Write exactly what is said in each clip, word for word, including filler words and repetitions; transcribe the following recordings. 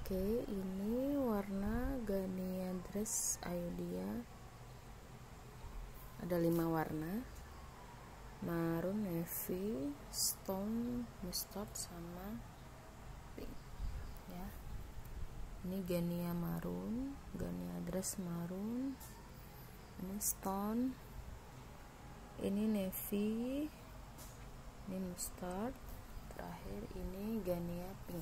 Oke, ini warna Gania Dress Ayudhya. Ada lima warna: marun, navy, stone, mustard, sama pink. Ya, ini Gania marun, Gania Dress marun, ini stone, ini navy, ini mustard, terakhir ini Gania pink.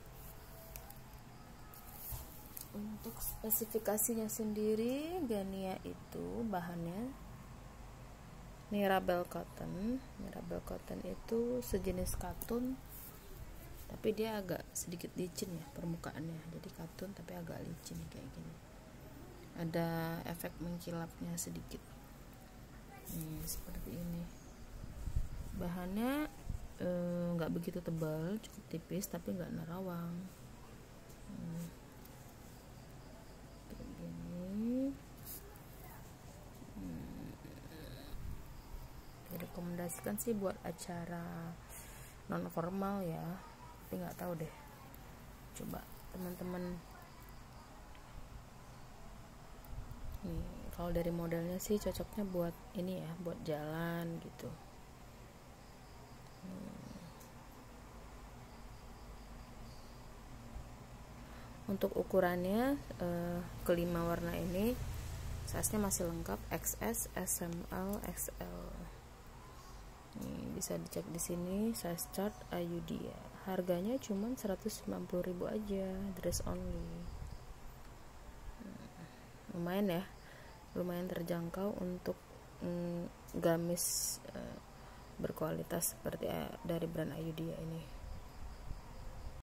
Untuk spesifikasinya sendiri, Gania itu bahannya Mirabelle cotton. Mirabelle cotton itu sejenis katun, tapi dia agak sedikit licin ya permukaannya. Jadi katun tapi agak licin kayak gini. Ada efek mengkilapnya sedikit. Nih, seperti ini. Bahannya nggak eh, begitu tebal, cukup tipis tapi nggak nerawang. Hmm. Rekomendasikan sih buat acara non formal ya, tapi nggak tahu deh, coba teman-teman. Nih, kalau dari modelnya sih cocoknya buat ini ya, buat jalan gitu. hmm. Untuk ukurannya eh, kelima warna ini size-nya masih lengkap, X S, S M L, X L. Nih, bisa dicek di sini size chart Ayudhya. Harganya cuma seratus sembilan puluh ribu aja, dress only. Hmm, lumayan ya, lumayan terjangkau untuk mm, gamis uh, berkualitas seperti uh, dari brand Ayudhya ini.